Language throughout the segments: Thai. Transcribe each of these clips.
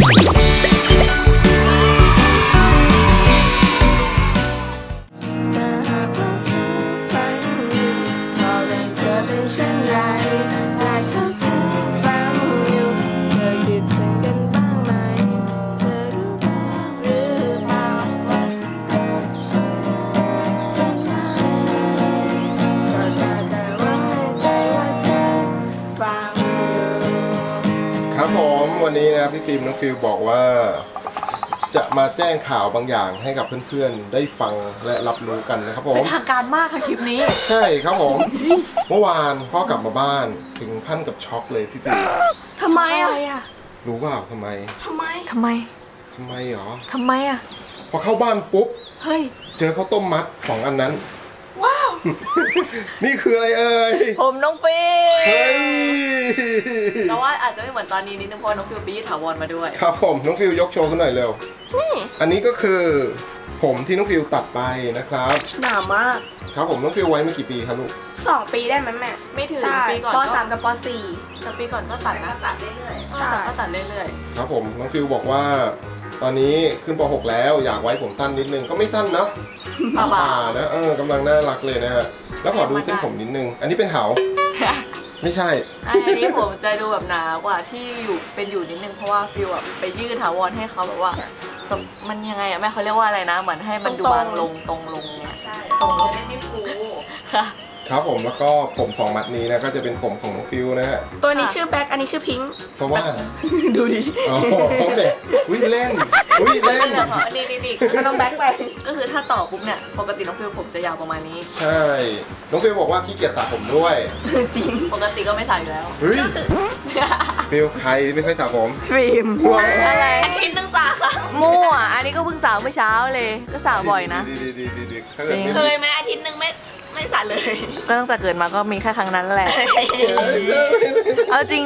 ครับผมวันนี้นะพี่ฟิล์มน้องฟิลบอกว่าจะมาแจ้งข่าวบางอย่างให้กับเพื่อนๆได้ฟังและรับรู้กันนะครับผมเป็นทางการมากค่ะคลิปนี้ใช่ครับผมเมื่อวานพ่อกลับมาบ้านถึงขั้นกับช็อกเลยพี่ฟิล์มทำไมอ่ะรู้เปล่าทำไมหรอทำไมอ่ะพอเข้าบ้านปุ๊บเฮ้ยเจอข้าวต้มมัด2 อันนั้นว้าวนี่คืออะไรเอ่ยผมน้องฟิลเฮ้ยแต่ว่าอาจจะไม่เหมือนตอนนี้นิดนึงเพราะน้องฟิลไปยืดถาวรมาด้วยครับผมน้องฟิลยกโชว์ขึ้นหน่อยเร็วอันนี้ก็คือผมที่น้องฟิลตัดไปนะครับหนามากครับผมน้องฟิลไว้มากี่ปีครับลูก 2 ปีได้ไหมแม่ไม่ถึงปีก่อนป.3 กับป.4 แต่ปีก่อนก็ตัดนะตัดเรื่อยๆใช่ก็ตัดเรื่อยๆครับผมน้องฟิลบอกว่าตอนนี้ขึ้นป.6 แล้วอยากไว้ผมสั้นนิดนึงก็ไม่สั้นเนาะป่านะกำลังน่ารักเลยนะฮะแล้วขอดูเส้นผมนิดนึงอันนี้เป็นเหาไม่ใช่อันนี้ผมจะดูแบบหนากว่าที่อยู่นิดนึงเพราะว่าฟิลแบบไปยืดถาวรให้เขาแบบว่าแบบมันยังไงอะแม่เขาเรียกว่าอะไรนะเหมือนให้มันดูบางลงตรงลงเนี่ยตรงจะได้ไม่ฟูค่ะครับผมแล้วก็ผม2 มัดนี้นะก็จะเป็นผมของน้องฟิลนะฮะตัวนี้ชื่อแบ็คอันนี้ชื่อพิงค์เพราะว่าดูดิอ๋อโอเคเล่นนี่ต้องแบ็คไปก็คือถ้าต่อปุ๊บเนี่ยปกติน้องฟิลผมจะยาวประมาณนี้ใช่น้องฟิลบอกว่าขี้เกียจสระผมด้วยจริงปกติก็ไม่สระอยู่แล้วเฮ้ยฟิลใครไม่ค่อยสระผมฟิล์มอะไรอาทิตย์นึงสระค่ะมั่วอันนี้ก็เพิ่งสระเมื่อเช้าเลยก็สระบ่อยนะเคยไหมอาทิตย์นึงไม่สระเลยก็ตั้งแต่เกิดมาก็มีแค่ครั้งนั้นแหละเอาจริง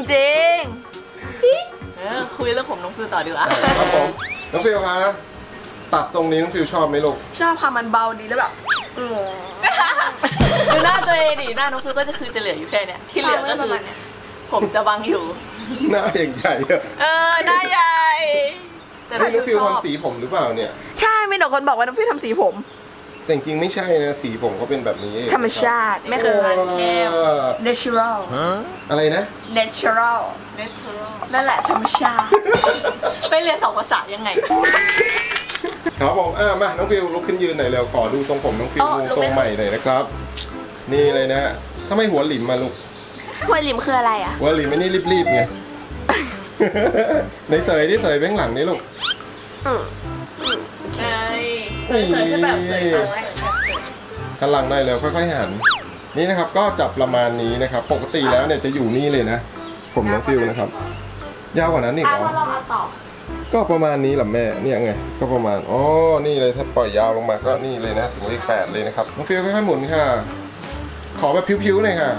คุยเรื่องผมน้องฟิลต่อดีกว่าครับผมน้องฟิลคะตัดทรงนี้น้องฟิลชอบไหมลูกชอบค่ะมันเบาดีแล้วแบบดูหน้าตัวเองดิหน้าน้องฟิลก็จะเหลืออยู่แค่เนี้ยที่เหลือก็คือผมจะบังอยู่หน้าอย่างใหญ่หน้าใหญ่แต่น้องฟิลทำสีผมหรือเปล่าเนี่ยใช่มีหนูคนบอกว่าน้องฟิลทำสีผมแต่จริงไม่ใช่นะสีผมเขาเป็นแบบนี้ธรรมชาติไม่เคยnatural อะไรนะ natural นั่นแหละธรรมชาติไปเรียน2 ภาษายังไงครับผมมาน้องฟิลลุกขึ้นยืนหน่อยเร็วขอดูทรงผมน้องฟิลทรงใหม่หน่อยนะครับนี่เลยนะถ้าไม่หัวหลิมมาลูกหัวหลิมคืออะไรอ่ะหัวหลิมไม่นี่รีบๆไงในเสยที่เสยเบื้องหลังนี่ลูกใช่เสยจะแบบเสยหันหลังได้แล้วค่อยๆหันนี่นะครับก็จับประมาณนี้นะครับปกติแล้วเนี่ยจะอยู่นี่เลยนะผมน้องฟิลนะครับยาวกว่านั้นอีกเหรอก็ประมาณนี้แหละแม่เนี่ยไงก็ประมาณนี่เลยถ้าปล่อยยาวลงมาก็นี่เลยนะถึงเลข 8เลยนะครับน้องฟิลค่อยๆหมุนค่ะขอแบบพิ้วๆหน่อยค่ะ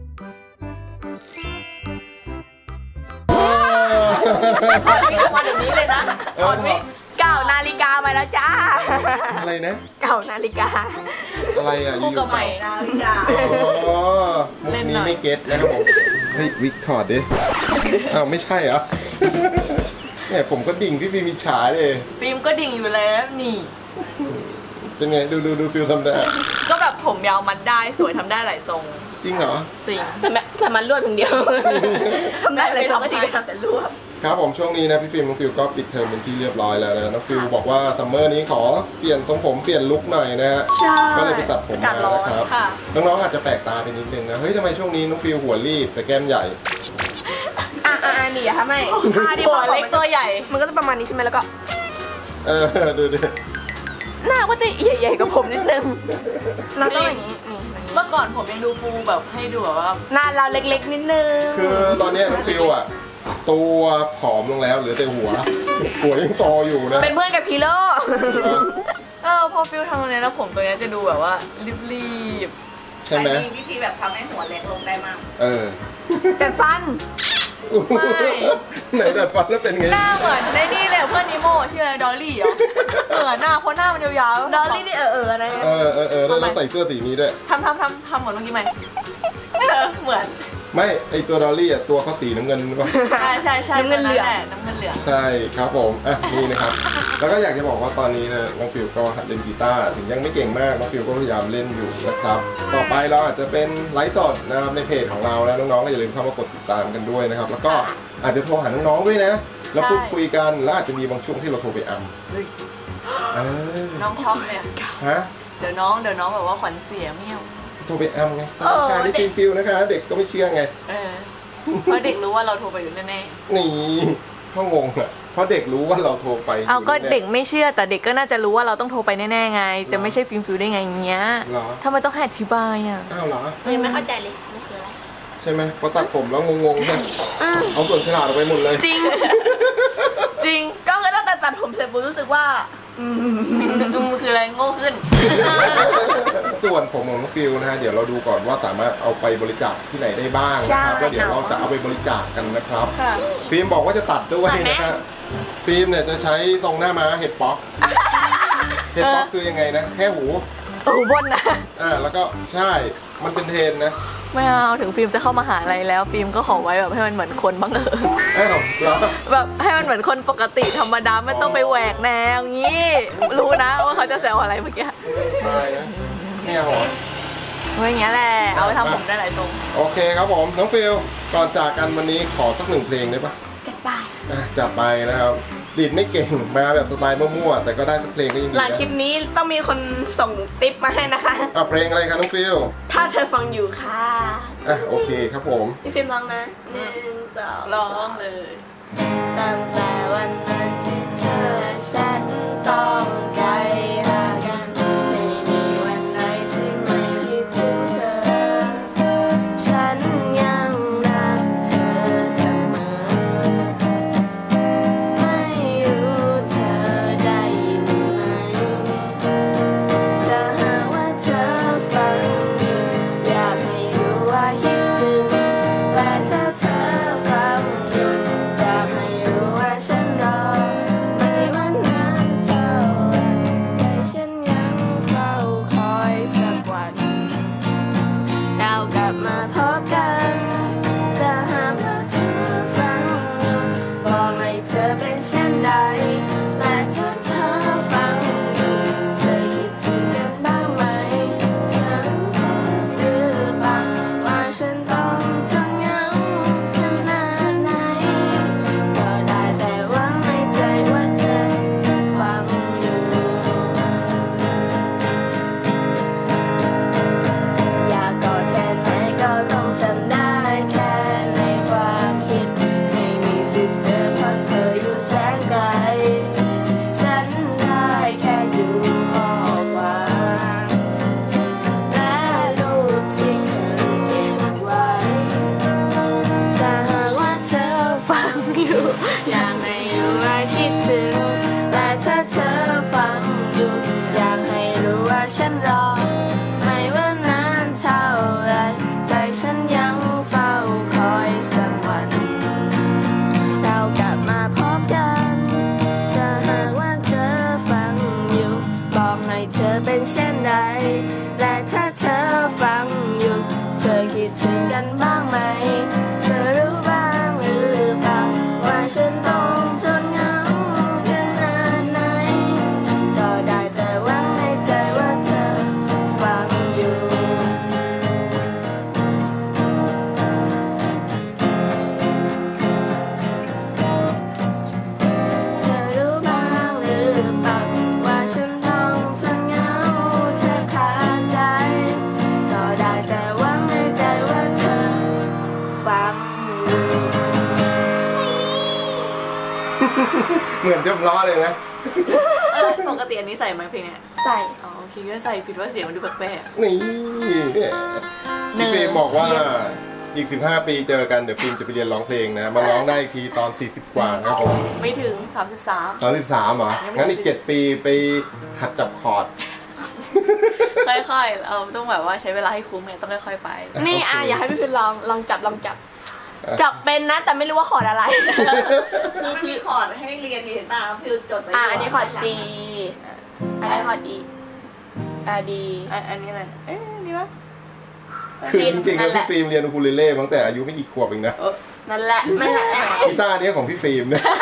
ถอดวิกมาเดี๋ยวนี้เลยนะถอดวิก 9 นาฬิกามาแล้วจ้าอะไรนะ 9 นาฬิกาอะไรอ่ะคู่กับใหม่นาฬิกามุกนี้ไม่เก็ตนะครับผมเฮ้ยวิกถอดดิไม่ใช่เหรอเนี่ยผมก็ดิ่งพี่ฟิล์มมีฉาเลยฟิล์มก็ดิ่งอยู่แล้วนี่เป็นไงดูฟิลทำได้ก็แบบผมยาวมันได้สวยทำได้หลายทรงจริงเหรอจริงแต่มันรวดอย่างเดียวทำได้หลายทรงก็ทีแต่รวดครับผมช่วงนี้นะพี่ฟิล์มน้องฟิลก็ปิดเทอมเป็นที่เรียบร้อยแล้วนะน้องฟิลบอกว่าซัมเมอร์นี้ขอเปลี่ยนทรงผมเปลี่ยนลุคหน่อยนะฮะก็เลยไปตัดผมมานะครับน้องๆอาจจะแปลกตาไปนิดนึงนะเฮ้ยทำไมช่วงนี้น้องฟิลหัวรีบแต่แก้มใหญ่นี่อะทำไมหัวเล็กตัวใหญ่มันก็จะประมาณนี้ใช่ไหมแล้วก็ดูดิหน้าก็จะใหญ่ๆกับผมนิดนึงเราต้องอย่างนี้เมื่อก่อนผมยังดูฟูแบบให้ดูแบบว่าหน้าเราเล็กๆนิดนึงคือตอนนี้น้องฟิลอะตัวผอมลงแล้วเหลือแต่หัวยังโตอยู่นะเป็นเพื่อนกับพีโร่พอฟิลทำตรงนี้แล้วผมตัวนี้จะดูแบบว่ารีบใช่ไหมมีวิธีแบบทำให้หัวเล็กลงได้มั้งแต่ฟันไหนดัดฟันแล้วเป็นไงหน้าเหมือนในนี่เลยเพื่อนนิโม่ชื่ออะไรดอลลี่เหรอเหมือนหน้าเพราะหน้ามันยาวๆดอลลี่นี่นะแล้วใส่เสื้อสีนี้ด้วยทำเหมือนเมื่อกี้ไหมเหมือนไม่ไอตัวดอลลี่อ่ะตัวเขาสีน้ำเงินหรือเปล่าใช่น้ำเงินเหลืองน้ำเงินเหลืองใช่ครับผมอ่ะนี่นะครับ แล้วก็อยากจะบอกว่าตอนนี้นะน้องฟิวก็หัดเล่นกีตาร์ถึงยังไม่เก่งมากน้องฟิวก็พยายามเล่นอยู่นะครับต่อไปเราอาจจะเป็นไลฟ์สดนะครับในเพจของเราแล้วน้องๆก็อย่าลืมเข้ามากดติดตามกันด้วยนะครับแล้วก็อาจจะโทรหาน้องๆด้วยนะแล้วพูดคุยกันแล้วอาจจะมีบางช่วงที่เราโทรไปอัมเฮ้ยเออน้องช็อกเลยฮะเดี๋ยวน้องแบบว่าขวัญเสียเมี่ยวโทรไปอัมไงสถานการณ์ที่ฟิลนะคะ เด็กก็ไม่เชื่อไงเพราะเด็กรู้ว่าเราโทรไปอยู่แน่นี่พ่องงอ่ะเพราะเด็กรู้ว่าเราโทรไปๆเอาก็เด็กไม่เชื่อแต่เด็กก็น่าจะรู้ว่าเราต้องโทรไปแน่ๆไง จะไม่ใช่ฟิลได้ไงเงี้ยเหรอทำไมต้องให้อธิบายอ่ะอ้าวเหรอยังไม่เข้าใจเลยไม่เชื่ออะไรใช่ไหมพอตัดผมแล้วงงๆใช่เอาส่วนฉลาดออกไปหมดเลยจริง จริงก็คือตั้งแต่ตัดผมเสร็จปุ๊บรู้สึกว่าคืออะไรโง่ขึ้นส่วนผมของน้องฟิลนะฮะเดี๋ยวเราดูก่อนว่าสามารถเอาไปบริจาคที่ไหนได้บ้างนะครับแล้วเดี๋ยวเราจะเอาไปบริจาคกันนะครับค่ะฟิล์มบอกว่าจะตัดด้วยนะครับฟิล์มเนี่ยจะใช้ทรงหน้าม้าเห็ดป๊อกเห็ดป๊อกคือยังไงนะแค่หูบนนะแล้วก็ใช่มันเป็นเทรนนะไม่เอาถึงฟิล์มจะเข้ามหาลัยแล้วฟิล์มก็ขอไว้แบบให้มันเหมือนคนบ้างอ้าวเหรอแบบให้มันเหมือนคนปกติธรรมดาไม่ต้องไปแหวกแนวงี้ รู้นะว่าเขาจะแซวอะไรเมื่อกี้ตายนะเนี่ยหรอว่าอย่างเงี้ยแหละเอาไปทำผมได้หลายทรงโอเคครับผมน้องฟิลก่อนจากกันวันนี้ขอสักหนึ่งเพลงได้ปะจัดไปจัดไปนะครับดีดไม่เก่งมาแบบสไตล์มั่วๆแต่ก็ได้สักเพลงก็ยังดีหลังนะคลิปนี้ต้องมีคนส่งติ๊ปมาให้นะคะเพลงอะไรคะน้องฟิลถ้าเธอฟังอยู่ค่ะโอเคครับผมพี่ฟิล์มร้องนะหนึ่งสองร้องเลยตั้งแต่วันนั้นที่เธอและฉันต้องไกลห่างกันไม่มีวันไหนที่ไม่คิดถึงเธอ ฉันยังรักเธอเสมอ ไม่รู้เธอได้ยินไหมถ้าหากว่าเธอฟังอยู่อยากให้รู้ว่าคิดถึงและถ้าเธอฟังอยู่อยากให้รู้ว่าฉันรอไม่ว่านานเท่าไรใจฉันยังเฝ้าคอยสักวันเรากลับมาพบกันถ้าหากว่าเธอฟังอยู่บอกให้เธอเป็นเช่นใดและถ้าเธอฟังอยู่เธอคิดถึงกันบ้างไหมเธอรู้บ้างหรือเปล่าว่าฉันต้องทนเหงาขนาดไหนก็ได้แต่หวังในใจว่าเธอฟังอยู่อยากกอดแค่ไหนก็คงทำได้แค่ในความคิดไม่มีสิทธิ์เจอเพราะเธออยู่แสนไกลฉันได้แค่ดูข้อความและรูปที่เคยเก็บไว้ถ้าหากว่าเธอฟังอยู่อยากให้รู้ว่าคิดถึงแต่ถ้าเธอฟังอยู่อยากให้รู้ว่าฉันรอไม่ว่านานเท่าไรใจฉันยังเฝ้าคอยสักวันเรากลับมาพบกันถ้าหากว่าเธอฟังอยู่บอกหน่อยเธอเป็นเช่นไรและถ้าเธอฟังอยู่เธอคิดถึงกันบ้างไหมเธอรู้บ้างหรือเปล่าว่าฉันต้องทนเหงาขนาดไหนก็ได้แต่หวังในใจว่าเธอฟังอยู่เธอรู้บ้างหรือเปล่าว่าฉันต้องทนเหงาแทบขาดใจก็ได้แต่หวังในใจว่าเธอฟังอยู่เหมือนจะเพล้อเลยนะปกติอันนี้ใส่ไหมเพลงเนี้ยใส่อ๋อโอเคก็ใส่ผิดว่าเสียงมันดูแปลกนี่พี่ฟิล์มบอกว่าอีก 15 ปีเจอกันเดี๋ยวฟิล์มจะไปเรียนร้องเพลงนะมาร้องได้อีกทีตอน 40 กว่านะครับผมๆไม่ถึง 33 33เหรอ งั้นอีก 7 ปีไปหัดจับคอร์ดค่อยๆเราต้องแบบว่าใช้เวลาให้คุ้มไงต้องค่อยๆไปนี่โอเคอยากให้พี่พิมลองจับจับเป็นนะแต่ไม่รู้ว่าขอร์ดอะไรคือมีคอร์ดให้เรียนเห็นป่ะฟิลจดไปอันนี้ขอร์ด G อันนี้ขอร์ด E D อันนี้อะไรเอ๊ะนี่ปะคือจริงๆแล้วพี่ฟิล์มเรียนอูคูเลเล่ตั้งแต่อายุไม่กี่ขวบเองนะนั่นแหละไม่ใช่กีตาร์เนี้ยของพี่ฟิล์มเนี่ย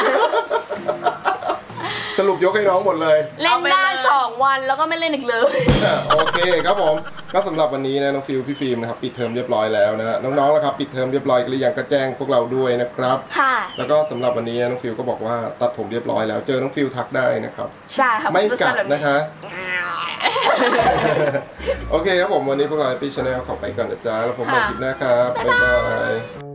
สรุปยกให้น้องหมดเลยเล่นได้2 วันแล้วก็ไม่เล่นอีกเลยโอเคครับผมก็สำหรับวันนี้นะน้องฟิลพี่ฟิล์มนะครับปิดเทอมเรียบร้อยแล้วนะฮะน้องๆแล้วครับปิดเทอมเรียบร้อยกันหรือยังก็แจ้งพวกเราด้วยนะครับค่ะแล้วก็สำหรับวันนี้น้องฟิลก็บอกว่าตัดผมเรียบร้อยแล้วเจอน้องฟิลทักได้นะครับใช่ค่ะไม่กัดนะคะ โอเคครับผมวันนี้พวกเราพี่ชาแนลขอไปก่อนนะจ๊ะแล้วผมมาคลิปหน้าครับบ๊ายบาย